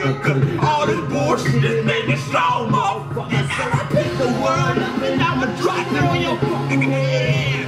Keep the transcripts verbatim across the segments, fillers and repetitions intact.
All this bullshit just made me strong, motherfucker. I picked the world up and I'ma drop it on your fucking head.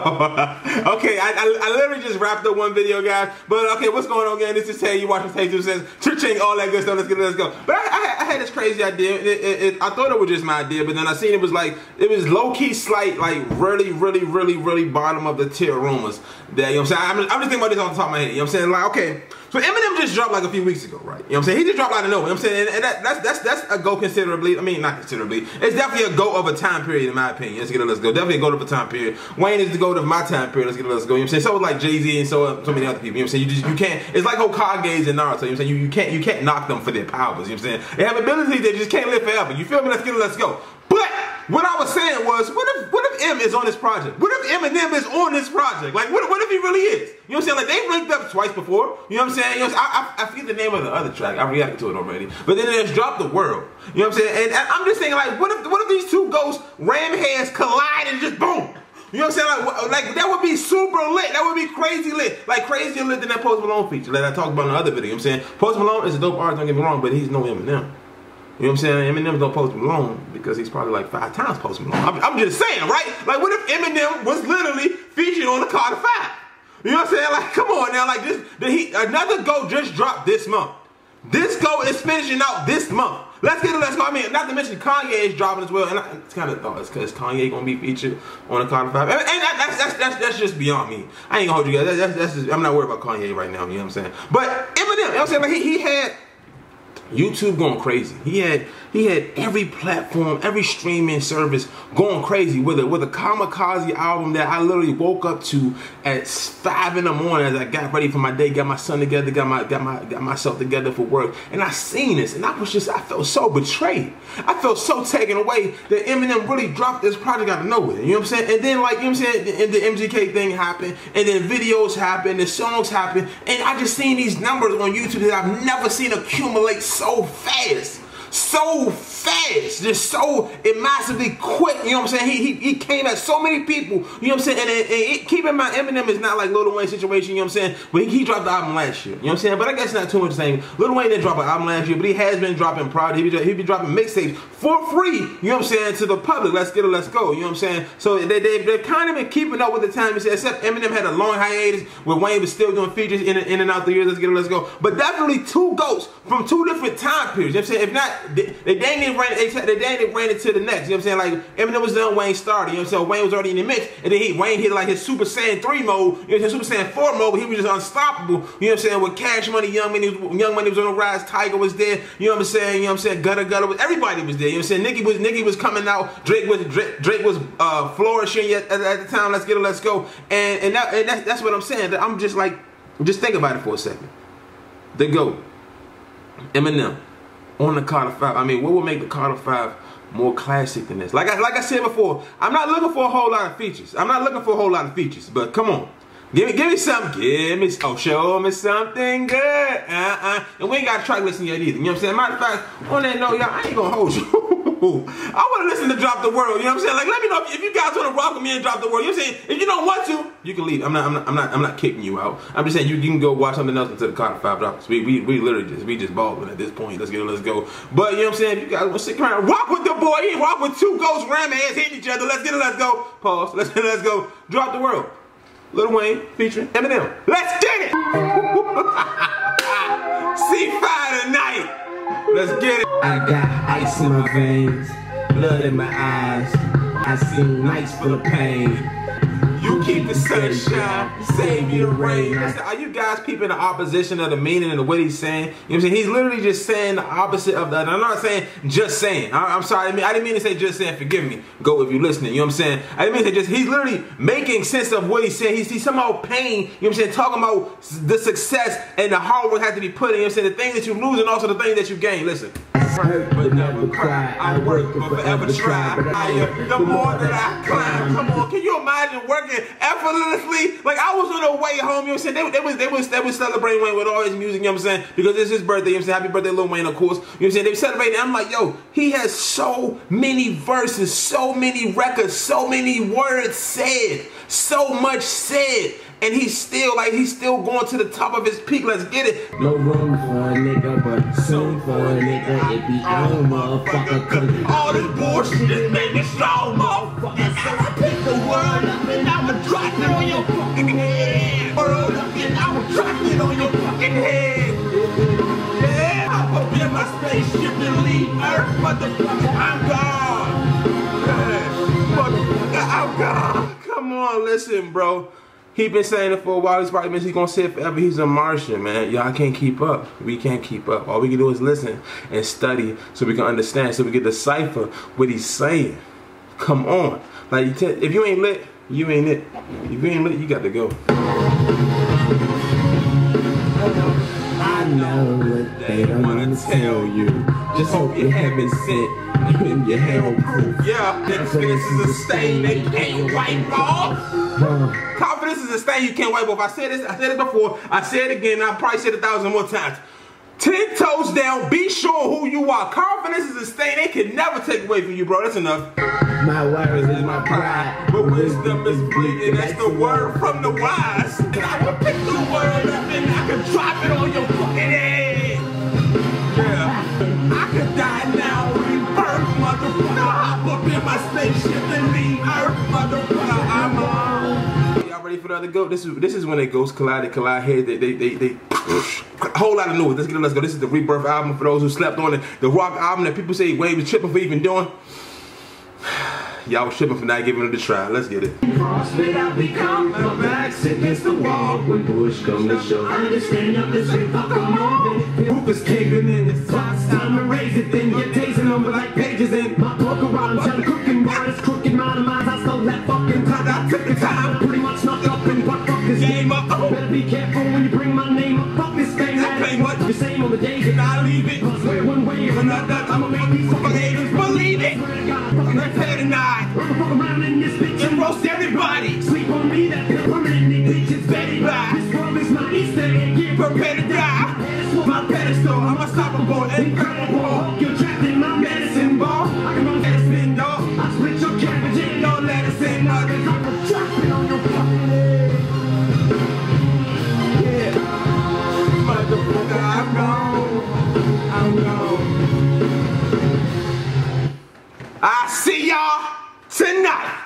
Okay, I, I, I literally just wrapped up one video, guys. But okay, what's going on, again? This is Tay. You watching Tay Two Cents, cha-ching, all that good stuff. Let's get it, let's go. But I, I, I had this crazy idea. It, it, it, I thought it was just my idea, but then I seen it was like it was low key, slight, like really, really, really, really bottom of the tier rumors. That, you know what I'm saying? I'm, I'm just thinking about this off the top of my head. You know what I'm saying? Like, okay. So Eminem just dropped like a few weeks ago, right? You know what I'm saying? He just dropped out of nowhere. You know what I'm saying? And, and that, that's that's that's a go considerably. I mean, not considerably. It's definitely a go of a time period, in my opinion. Let's get it, let's go. Definitely a go of a time period. Wayne is the go of my time period. Let's get it, let's go. You know what I'm saying? So like Jay-Z and so so many other people. You know what I'm saying? You just you can't. It's like Hokages and Naruto. You know what I'm saying? You, you can't you can't knock them for their powers. You know what I'm saying? They have abilities that just can't live forever. You feel me? Let's get it, let's go. But what I was saying was, what if what if M is on this project? What if Eminem is on this project? Like, what, what if he really is? You know what I'm saying? Like, they've linked up twice before. You know what I'm saying? You know, I, I, I forget the name of the other track. I reacted to it already. But then there's Drop the World. You know what I'm saying? And, and I'm just thinking, like, what if what if these two ghosts ram heads collide and just boom? You know what I'm saying? Like, like, that would be super lit. That would be crazy lit. Like, crazier lit than that Post Malone feature that I talked about in the other video. You know what I'm saying? Post Malone is a dope artist, don't get me wrong, but he's no Eminem. You know what I'm saying? Eminem's no Post Malone because he's probably like five times Post Malone. I'm, I'm just saying, right? Like, what if Eminem was literally featured on the Carter Five? You know what I'm saying? Like, come on now. Like, this, the, he, another Go just dropped this month. This Go is finishing out this month. Let's get it, let's go. I mean, not to mention Kanye is dropping as well. And I kind of thought it's because Kanye going to be featured on the Carter Five. And, and that, that's, that's, that's, that's just beyond me. I ain't going to hold you guys. That, that's, that's just, I'm not worried about Kanye right now. You know what I'm saying? But Eminem, you know what I'm saying? Like, he, he had YouTube going crazy. He had he had every platform, every streaming service going crazy with a with a Kamikaze album that I literally woke up to at five in the morning as I got ready for my day, got my son together, got my got my got myself together for work, and I seen this, and I was just I felt so betrayed. I felt so taken away that Eminem really dropped this project out of nowhere. You know what I'm saying? And then like you know what I'm saying, and the M G K thing happened, and then videos happened, the songs happened, and I just seen these numbers on YouTube that I've never seen accumulate so fast, so fast, just so it massively quick. You know what I'm saying? He, he, he came at so many people. You know what I'm saying? And, and, and it, keep in mind, Eminem is not like Lil Wayne's situation. You know what I'm saying? But he, he dropped the album last year. You know what I'm saying? But I guess not too much the same. Lil Wayne didn't drop an album last year, but he has been dropping product. He be, he be dropping mixtapes for free. You know what I'm saying? To the public. Let's get it. Let's go. You know what I'm saying? So they, they, they've kind of been keeping up with the time. Except Eminem had a long hiatus where Wayne was still doing features in, in and out the years. Let's get it. Let's go. But definitely two ghosts from two different time periods. You know what I'm saying? If not, they, they dang near ran, they, they dang near ran into the next. You know what I'm saying? Like, Eminem was done, Wayne started. You know what I'm saying? Wayne was already in the mix. And then he, Wayne hit like his Super Saiyan three mode. You know what I'm saying? Super Saiyan four mode, but he was just unstoppable. You know what I'm saying? With Cash Money, Young Money, Young Money was on the rise. Tiger was there. You know what I'm saying? You know what I'm saying? Gutter Gutter was, everybody was there. You know what I'm saying? Nicki was, Nicki was coming out. Drake was, Drake, Drake was uh, flourishing at, at, at the time. Let's get it, let's go. And, and, that, and that, that's what I'm saying. I'm just like, just think about it for a second. The GOAT, Eminem, on the Carter Five. I mean, what would make the Carter Five more classic than this? Like I, like I said before, I'm not looking for a whole lot of features. I'm not looking for a whole lot of features. But come on, give me, give me something. Give me, oh, show me something good. Uh-uh. And we ain't got a track listing yet either. You know what I'm saying? Matter of fact, on that note, y'all, I ain't gonna hold you. I want to listen to Drop the World. You know what I'm saying? Like, let me know if, if you guys want to rock with me and Drop the World. You know what I'm saying? If you don't want to, you can leave. I'm not. I'm not. I'm not. I'm not kicking you out. I'm just saying you, you can go watch something else until the Carter Five drops. We we we literally just we just balling at this point. Let's get it. Let's go. But you know what I'm saying? If you guys want to stick around, rock with the boy. He rock with two ghosts ramming heads hitting each other. Let's get it. Let's go. Pause. Let's get it. Let's go. Drop the World. Lil Wayne featuring Eminem. Let's get it. C five tonight. Let's get it. I got ice in my veins, blood in my eyes. I seen nights full of pain. You keep the sunshine, save you the rain. Are you guys peeping the opposition of the meaning and the what he's saying? You know what I'm saying? He's literally just saying the opposite of that. I'm not saying just saying. I, I'm sorry. I, mean, I didn't mean to say just saying. Forgive me. Go if you're listening. You know what I'm saying? I didn't mean to say just. He's literally making sense of what he's saying. He's, he's somehow pain. You know what I'm saying? Talking about the success and the hard work has to be put in. You know what I'm saying? The things that you lose and also the things that you gain. Listen. Hurt but never cry. I work but forever try. Higher, the more that I climb. Come on, can you imagine working effortlessly? Like I was on the way home. You know what I'm saying? They, they was they was they was celebrating Wayne with all his music. You know what I'm saying? Because it's his birthday. You know what I'm saying? Happy birthday, Lil Wayne, of course. You know what I'm saying? They were celebrating. I'm like, yo, he has so many verses, so many records, so many words said, so much said. and he's still like he's still going to the top of his peak. Let's get it. No room for a nigga, but soon for a nigga, it be on, motherfucker. Cause all this bullshit made me strong, motherfucker. So I pick the world up and I would drop it on your fucking head. World up and I would drop it on your fucking head. Yeah, I'll up in my spaceship and leave Earth, motherfucker. I'm gone. Yeah, motherfucker, I'm gone. Come on, listen, bro. He been saying it for a while. He's probably been he's gonna say it forever. He's a Martian, man. Y'all can't keep up. We can't keep up. All we can do is listen and study so we can understand, so we can decipher what he's saying. Come on. Like, you t if you ain't lit, you ain't it. If you ain't lit, you got to go. I know what they don't wanna tell you. Just hope you haven't sent in your hell proof. Yeah, confidence is a stain they can't wipe off. Confidence is a stain you can't wipe off. I said this, I said it before, I said it again, I'll probably say it a thousand more times. Ten toes down, be sure who you are. Confidence is a stain they can never take away from you, bro. That's enough. My words is my pride, but wisdom is bleeding. That's the word from the wise. I would pick the world up and I could drop it on your fucking head. Yeah. I could die now, rebirth, motherfucker. Hop up in my spaceship and leave Earth, motherfucker. I'm on. Y'all ready for the other goat? This is this is when they ghosts collide, they collide head. They they they they. A whole lot of noise. Let's get it. Let's go. This is the Rebirth album for those who slept on it. The rock album that people say Wade was tripping for even doing. Y'all was tripping for not giving it a try. Let's get it. Without become my backs against the wall. when Bush come to show. I understand up this shit, fuck them all. Hoop is caving in, it's Time to raise it, then you're tasting them like pages in my book around. Trying to cooking bars, crooked mind of mine. I stole that fucking time. I took the time, pretty much snuck up and fuck up this game up. Oh. Better be careful when you bring my name up. Fuck this thing, man. Play what you say on the days and I leave it. Cause we're one way or another. I'ma make these fucking haters believe it. Let's head tonight. I'ma fuck around in this bitch and roast everybody. Sleep on me, that pill permanently bitches Betty by. This world is my Easter egg, get prepared to die. My pedestal, I'm unstoppable, incredible. You're trapped in my medicine ball. I can run that spin, dog. I split your cabbage and don't let us in others. I'm gonna drop it on your fucking head. Yeah. Motherfucker, I'm gone. I'm gone. I see y'all tonight.